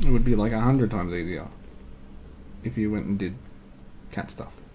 It would be like 100 times easier if you went and did cat stuff.